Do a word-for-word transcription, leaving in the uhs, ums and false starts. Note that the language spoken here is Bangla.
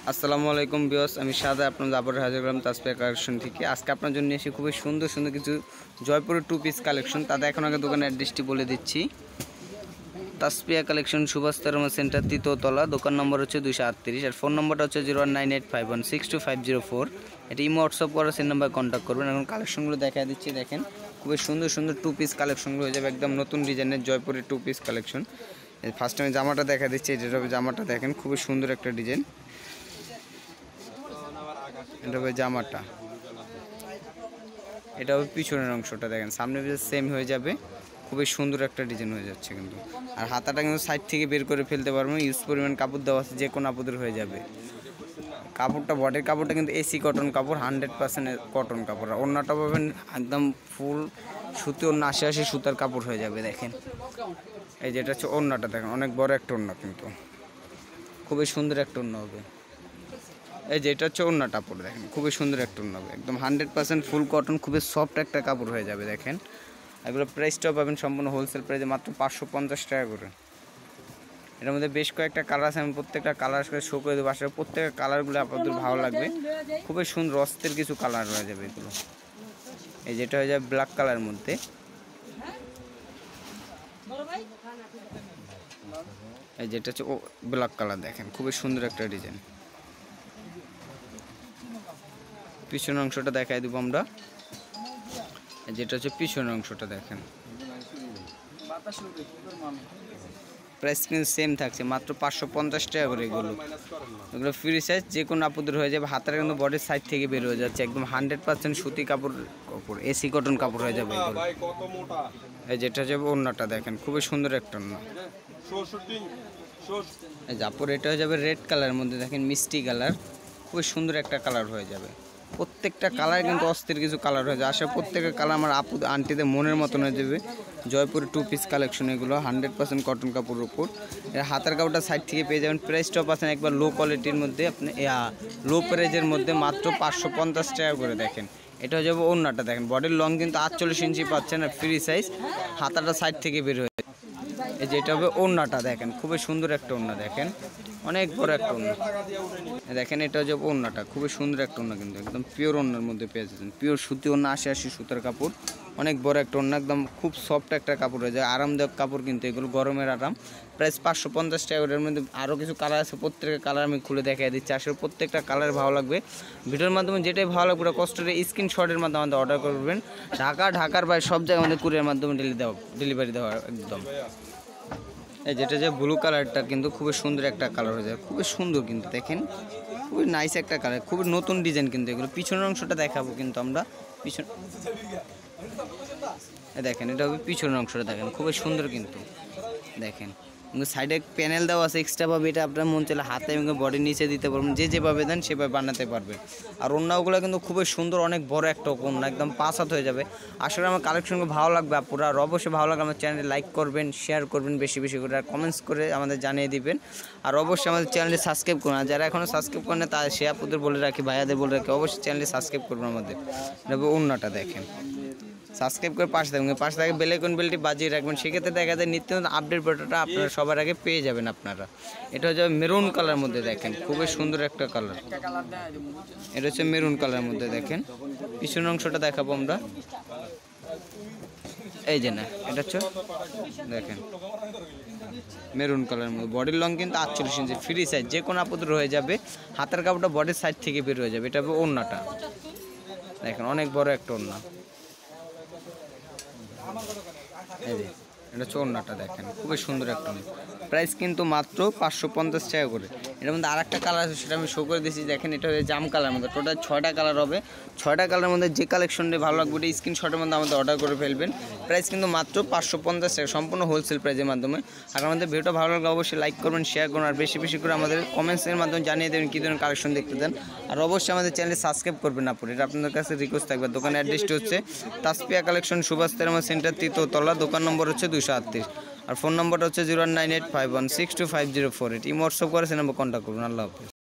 আসসালামু আলাইকুম ভিউয়ার্স, আমি সাদা আপনাদের আবার হাজির হলাম তাসপিয়া কালেকশন থেকে। আজকে আপনার জন্য এসে খুবই সুন্দর সুন্দর কিছু জয়পুরের টু পিস কালেকশন। তাদের এখন আগে দোকানের অ্যাড্রেসটি বলে দিচ্ছি। তাসপিয়া কালেকশন সুভাষ তেরোমা সেন্টার তৃতীয় তলা, দোকান নম্বর হচ্ছে দুইশো আটত্রিশ, আর ফোন নম্বরটা হচ্ছে zero one nine eight five one six two five zero four. এটি ইমো হোয়াটসঅ্যাপ করা সেই নাম্বারে কন্ট্যাক্ট করবেন। এখন কালেকশনগুলো দেখা দিচ্ছি, দেখেন খুবই সুন্দর সুন্দর টু পিস কালেকশনগুলো হয়ে যাবে একদম নতুন ডিজাইনের জয়পুরের টু পিস কালেকশন। ফার্স্ট আমি জামাটা দেখা দিচ্ছি, যেটা হবে জামাটা দেখেন খুবই সুন্দর একটা ডিজাইন। এটা হবে জামাটা, এটা হবে পিছনের অংশটা দেখেন, সামনে সেম হয়ে যাবে, খুবই সুন্দর একটা ডিজাইন হয়ে যাচ্ছে কিন্তু। আর হাতাটা কিন্তু সাইড থেকে বের করে ফেলতে পারবেন, ইউজ পরিমাণ কাপড় দেওয়া আছে, যে কোনো আপুদের হয়ে যাবে। কাপড়টা বডির কাপড়টা কিন্তু এসি কটন কাপড়, হান্ড্রেড পার্সেন্ট কটন কাপড়। আর ওড়নাটা পাবেন একদম ফুল সুতি ওড়না, আশি আশি সুতার কাপড় হয়ে যাবে। দেখেন এই যেটা হচ্ছে ওড়নাটা, দেখেন অনেক বড় একটা ওড়না, কিন্তু খুবই সুন্দর একটা ওড়না হবে। এই যে এটা হচ্ছে ওড়নাটা পরে দেখেন খুবই সুন্দর একটা ওড়না হবে, একদম হান্ড্রেড পার্সেন্ট ফুল কটন, খুবই সফট একটা কাপড় হয়ে যাবে। দেখেন এগুলো প্রাইসটাও পাবেন সম্পূর্ণ হোলসেল প্রাইসে মাত্র পাঁচশো পঞ্চাশ টাকা করে। এর মধ্যে বেশ কয়েকটা কালার আছে, আমি প্রত্যেকটা কালার করে শো করে দেবো। আসলে প্রত্যেকটা কালারগুলো আপনাদের ভালো লাগবে, খুবই সুন্দর অস্থির কিছু কালার হয়ে যাবে এগুলো। এই যেটা হয়ে যাবে ব্ল্যাক কালারের মধ্যে, এই যেটা হচ্ছে ও ব্ল্যাক কালার, দেখেন খুবই সুন্দর একটা ডিজাইন। পিছনের অংশটা দেখাই দেবো আমরা, যেটা হচ্ছে পিছনের অংশটা দেখেন। প্রাইস কিন্তু সেম থাকছে মাত্র পাঁচশো পঞ্চাশ টাকা করে। এগুলো এগুলো ফ্রি সাইজ, যে কোনো আপুদের হয়ে যাবে। হাতের কিন্তু বডির সাইড থেকে বের হয়ে যাচ্ছে, একদম হান্ড্রেড পার্সেন্ট সুতি কাপড় কাপড় এসি কটন কাপড় হয়ে যাবে এগুলো। এই যেটা যাবে ওড়নাটা দেখেন খুবই সুন্দর একটা ওড়না। এই জাপুর এটা হয়ে যাবে রেড কালারের মধ্যে, দেখেন মিষ্টি কালার, খুবই সুন্দর একটা কালার হয়ে যাবে। প্রত্যেকটা কালার কিন্তু অস্থির কিছু কালার হয়ে যায়। আসলে প্রত্যেকের কালার আমার আপু আন্টিদের মনের মতন হয়ে যাবে। জয়পুরের টু পিস কালেকশন এগুলো হান্ড্রেড পার্সেন্ট কটন কাপড়ের উপর। হাতের কাপড়টা সাইড থেকে পেয়ে যাবেন। প্রাইসটাও পাচ্ছেন একবার লো কোয়ালিটির মধ্যে, আপনি লো প্রাইজের মধ্যে মাত্র পাঁচশো পঞ্চাশ টাকা করে। দেখেন এটা হয়ে যাবে ওড়নাটা, দেখেন বডির লং কিন্তু আটচল্লিশ ইঞ্চি পাচ্ছেন, আর ফ্রি সাইজ, হাতাটা সাইড থেকে বের হয়ে। এই যে এটা হবে ওড়নাটা, দেখেন খুবই সুন্দর একটা ওড়না, দেখেন অনেক বড় একটা ওড়না। দেখেন এটা হচ্ছে ওড়নাটা, খুবই সুন্দর একটা ওড়না, কিন্তু একদম পিওর ওড়নার মধ্যে পেয়ে যাচ্ছেন। পিওর সুতি ওড়না, আশি আশি সুতার কাপড়, অনেক বড় একটা ওড়না, একদম খুব সফট একটা কাপড় হয়ে যায়, আরামদায়ক কাপড় কিন্তু এগুলো, গরমের আরাম। প্রাইস পাঁচশো পঞ্চাশ টাকা। এর মধ্যে আরও কিছু কালার আছে, প্রত্যেকটা কালার আমি খুলে দেখাই দিচ্ছি। আসলে প্রত্যেকটা কালার ভালো লাগবে। ভিডিওর মাধ্যমে যেটাই ভালো লাগবে কষ্ট করে স্ক্রিনশটের মাধ্যমে আমাদের অর্ডার করবেন। ঢাকা ঢাকার বাইরে সব জায়গায় আমাদের কুরিয়ার মাধ্যমে ডেলি দেওয়া ডেলিভারি দেওয়া একদম। এই যেটা যে ব্লু কালারটা কিন্তু খুবই সুন্দর একটা কালার হয়ে যায়, খুবই সুন্দর কিন্তু, দেখেন খুবই নাইস একটা কালার, খুবই নতুন ডিজাইন কিন্তু এগুলো। পিছনের অংশটা দেখাবো কিন্তু আমরা, পিছন দেখেন এটা হবে পিছনের অংশটা, দেখেন খুবই সুন্দর কিন্তু। দেখেন সাইডে প্যানেল দেওয়া আছে এক্সট্রা ভাবে, এটা আপনার মন চলে হাতে এবং বডির নিচে দিতে পারবেন, যে যেভাবে দেন সেভাবে বানাতে পারবেন। আর ওড়নাগুলো কিন্তু খুবই সুন্দর, অনেক বড় একটা ওড়না, একদম পাঁচ হাত হয়ে যাবে। আসলে আমার কালেকশনগুলো ভালো লাগবে আপুরা, আর অবশ্যই ভালো লাগবে আমার চ্যানেলে লাইক করবেন, শেয়ার করবেন বেশি বেশি করে, আর কমেন্টস করে আমাদের জানিয়ে দিবেন। আর অবশ্যই আমাদের চ্যানেলটি সাবস্ক্রাইব করুন, আর যারা এখনও সাবস্ক্রাইব করেন না তারা সে আপুদের বলে রাখি, ভাইয়াদের বলে রাখি, অবশ্যই চ্যানেলটি সাবস্ক্রাইব করবেন আমাদের। ওড়নাটা দেখেন, সাবস্ক্রাইব করে পাশে থাকবেন, পাশে থাকে বেল আইকন বেলটি বাজিয়ে রাখবেন, সেক্ষেত্রে দেখা যায় নিত্য নতুন আপডেট ভিডিওটা আপনারা সবার আগে পেয়ে যাবেন আপনারা। এটা হচ্ছে মেরুন কালার মধ্যে, দেখেন খুবই সুন্দর একটা কালার, এটা হচ্ছে মেরুন কালার মধ্যে। দেখেন পিছনের অংশটা দেখাবো আমরা, এই যে না এটা হচ্ছে দেখেন মেরুন কালার মধ্যে, বডির লং কিন্তু আটচল্লিশ ইঞ্চি, ফ্রি সাইজ, যে কোনো আপুদের হয়ে যাবে। হাতের কাপড়টা বডির সাইড থেকে বের হয়ে যাবে। এটা হবে ওড়নাটা, দেখেন অনেক বড় একটা ওড়না। এটা হচ্ছে ওড়নাটা, দেখেন খুবই সুন্দর একটা ওড়না। প্রাইস কিন্তু মাত্র পাঁচশো পঞ্চাশ টাকা করে। এটার মধ্যে আর একটা কালার আছে, সেটা আমি শো করে দিচ্ছি। দেখেন এটা হচ্ছে জাম কালার মধ্যে, টোটাল ছয়টা কালার হবে। ছয়টা কালারের মধ্যে যে কালেকশনটি ভালো লাগবে ওটা স্ক্রিনশটের মধ্যে আমাদের অর্ডার করে ফেলবেন। প্রাইস কিন্তু মাত্র পাঁচশো পঞ্চাশ টাকা, সম্পূর্ণ হোলসেল প্রাইসের মাধ্যমে। আর আমাদের ভিডিওটা ভালো লাগলে অবশ্যই লাইক করবেন, শেয়ার করুন, আর বেশি বেশি করে আমাদের কমেন্টসের মাধ্যমে জানিয়ে দেবেন কী ধরনের কালেকশন দেখতে দেন। আর অবশ্যই আমাদের চ্যানেলে সাবস্ক্রাইব করবেন আপনার, এটা আপনাদের কাছে রিকোয়েস্ট থাকবে। দোকানের অ্যাড্রেসটি হচ্ছে তাসপিয়া কালেকশন সুভাষ তেরোমা সেন্টার তৃতীয় তলা, দোকান নম্বর হচ্ছে দুশো আটত্রিশ, আর ফোন নম্বরটা হচ্ছে zero one nine eight five one six two five zero four. এটি হোয়াটসঅ্যাপ করে সে নম্বর কন্ট্যাক্ট করুন। আল্লাহ হাফেজ।